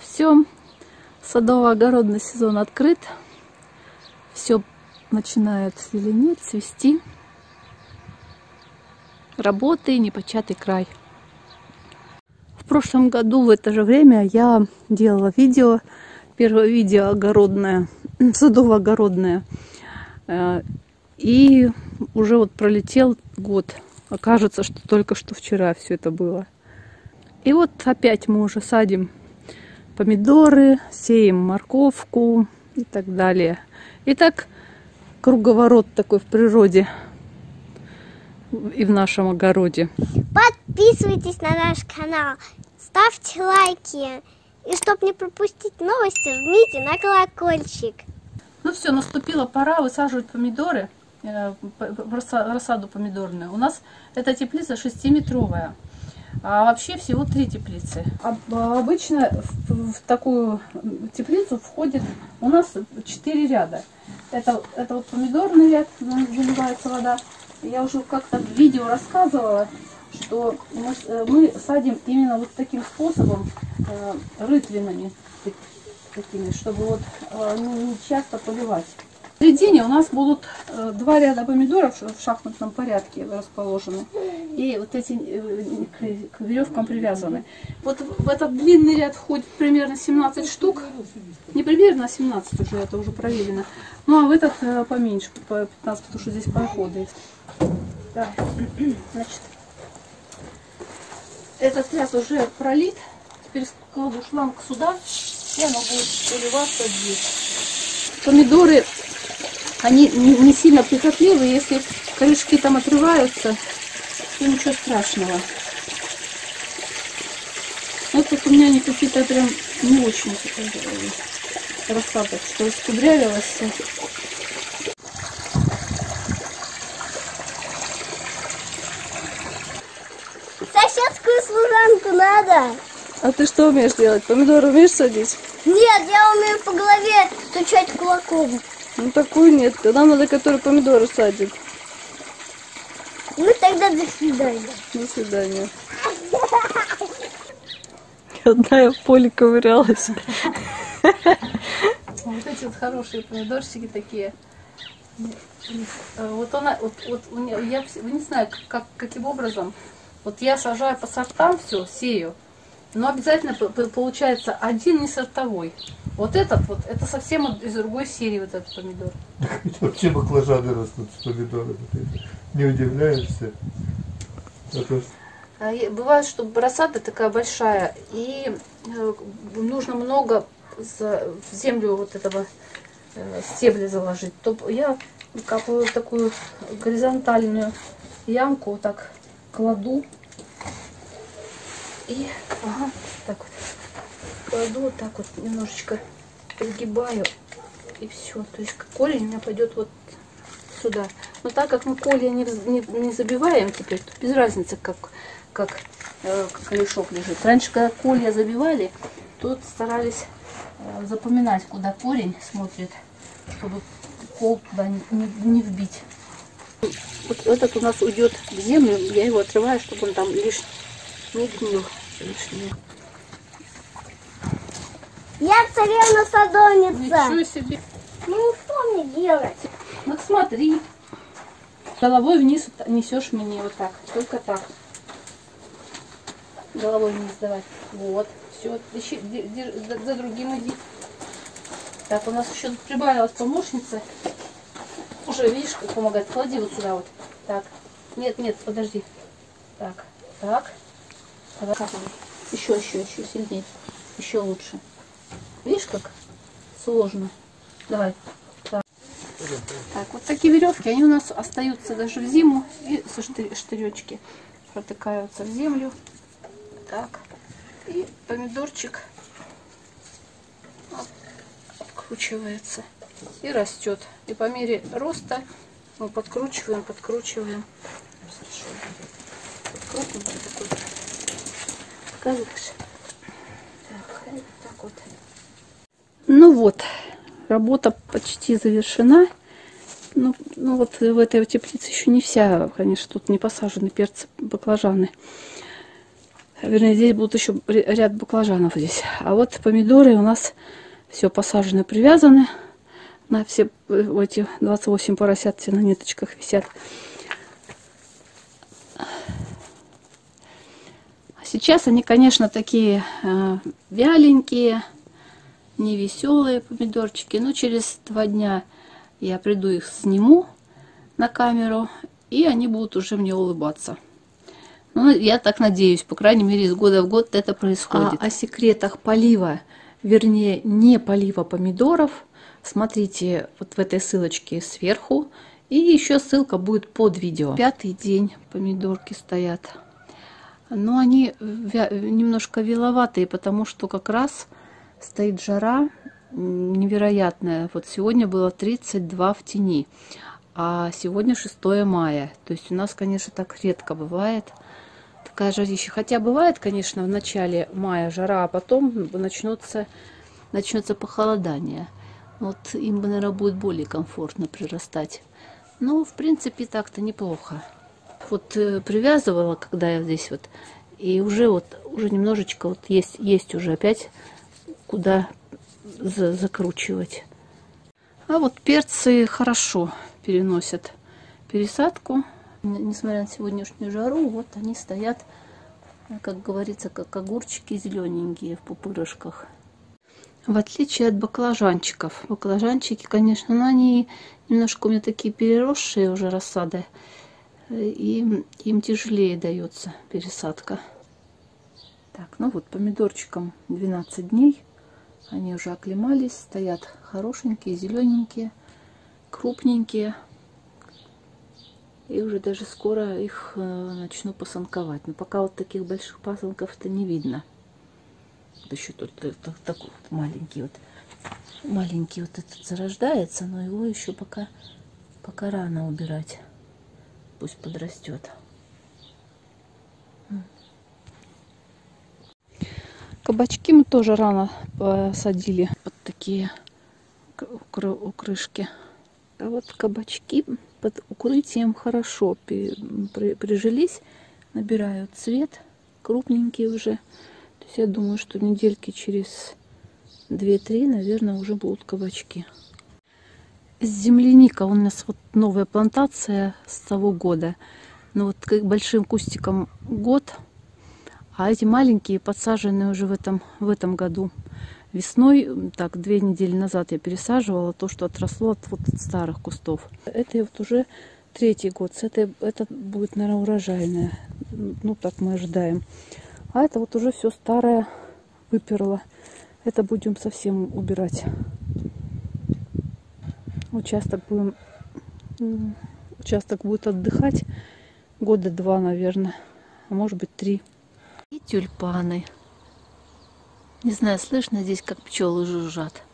все, садово-огородный сезон открыт. Все начинает зеленеть, цвести. Работы, непочатый край. В прошлом году в это же время я делала видео. Первое видео огородное, садово-огородное. И уже вот пролетел год. Окажется, что только что вчера все это было. И вот опять мы уже садим помидоры, сеем морковку и так далее. И так круговорот такой в природе и в нашем огороде. Подписывайтесь на наш канал, ставьте лайки. И чтобы не пропустить новости, жмите на колокольчик. Ну все, наступила пора высаживать помидоры, рассаду помидорную. У нас эта теплица 6-метровая, а вообще всего 3 теплицы. Обычно в такую теплицу входит у нас 4 ряда. Это вот помидорный ряд, заливается вода. Я уже как-то в видео рассказывала, что мы садим именно вот таким способом, рытвинами такими, чтобы вот не часто поливать. В середине у нас будут 2 ряда помидоров в шахматном порядке расположены. И вот эти к веревкам привязаны. Вот в этот длинный ряд входит примерно 17 штук. Не примерно, а 17 уже, это уже проверено. Ну а в этот поменьше, по 15, потому что здесь проходы есть. Да. Значит, этот ряд уже пролит. Теперь кладу шланг сюда, и оно будет поливаться здесь. Помидоры, они не сильно прихотливые. Если корешки там отрываются, то ничего страшного. Вот тут у меня они какие-то прям не очень рассадок, что раскудрявилось все. Соседскую служанку надо. А ты что умеешь делать? Помидоры умеешь садить? Нет, я умею по голове стучать кулаком. Ну такую нет. Нам надо, который помидоры садит. Ну тогда до свидания. До свидания. Одна я в поле ковырялась. Вот эти вот хорошие помидорчики такие. Вот она, я не знаю, каким образом. Вот я сажаю по сортам все, сею. Но обязательно получается один не сортовой. Вот этот вот, это совсем из другой серии вот этот помидор. Вообще баклажаны растут с помидорами. Не удивляешься? Бывает, что рассада такая большая, и нужно много в землю вот этого стебля заложить. То я капаю такую горизонтальную ямку, вот так кладу. И так вот кладу, вот так вот немножечко пригибаю, и все. То есть корень у меня пойдет вот сюда. Но так как мы колья не забиваем теперь, то без разницы, как корешок лежит. Раньше, когда колья забивали, тут старались запоминать, куда корень смотрит, чтобы кол туда не вбить. Вот этот у нас уйдет в землю, я его отрываю, чтобы он там лишний не гнил лишнего. Я царевна-садовница. Ничего себе. Ну что мне делать? Вот смотри. Головой вниз несешь мне вот так. Только так. Головой вниз давай. Вот. Все. За другим иди. Так, у нас еще прибавилась помощница. Уже видишь, как помогает. Клади вот сюда вот. Так. Нет, подожди. Так. Так. Еще сильнее. Еще лучше. Видишь, как сложно. Давай. Так. Вот такие веревки, они у нас остаются даже в зиму. И со штыречки протыкаются в землю. Так. И помидорчик откручивается и растет. И по мере роста мы подкручиваем. Подкрутим такой. Показываешь? Так вот. Ну вот, работа почти завершена. Ну вот в этой теплице еще не вся, конечно, тут не посажены перцы, баклажаны. Вернее, здесь будут еще ряд баклажанов здесь. А вот помидоры у нас все посажены, привязаны. На все эти 28 поросят все на ниточках висят. Сейчас они, конечно, такие вяленькие, невеселые помидорчики. Но через 2 дня я приду их сниму на камеру, и они будут уже мне улыбаться. Ну, я так надеюсь, по крайней мере, из года в год это происходит. О секретах полива, вернее, не полива помидоров, смотрите вот в этой ссылочке сверху. И еще ссылка будет под видео. 5-й день помидорки стоят. Но они немножко виловатые, потому что как раз стоит жара невероятная. Вот сегодня было 32 в тени, а сегодня 6 мая. То есть у нас, конечно, так редко бывает такая жарища. Хотя бывает, конечно, в начале мая жара, а потом начнется похолодание. Вот им бы, наверное, будет более комфортно прирастать. Но, в принципе, так-то неплохо. Вот привязывала, когда я здесь вот, и уже немножечко вот есть уже опять куда закручивать. А вот перцы хорошо переносят пересадку. Несмотря на сегодняшнюю жару, вот они стоят, как говорится, как огурчики зелененькие в пупырышках. В отличие от баклажанчиков. Баклажанчики, конечно, но они немножко у меня такие переросшие уже рассады. И им тяжелее дается пересадка. Так, ну вот помидорчикам 12 дней. Они уже оклемались, стоят хорошенькие, зелененькие, крупненькие. И уже даже скоро их начну пасанковать. Но пока вот таких больших пасанков-то не видно. Вот еще тут такой вот маленький вот этот зарождается, но его еще пока рано убирать. Пусть подрастет. Кабачки мы тоже рано посадили под такие укрышки. А вот кабачки под укрытием хорошо прижились, набирают цвет, крупненькие уже. То есть я думаю, что недельки через 2-3, наверное, уже будут кабачки. Земляника у нас вот новая плантация с того года. Ну вот как большим кустиком год, а эти маленькие подсажены уже в этом году. Весной, так, 2 недели назад я пересаживала то, что отросло от старых кустов. Это вот уже 3-й год. Это будет, наверное, урожайное. Ну, так мы ожидаем. А это вот уже все старое выперло. Это будем совсем убирать. Участок будет отдыхать 2 года, наверное. А может быть 3. И тюльпаны. Не знаю, слышно здесь, как пчелы жужжат.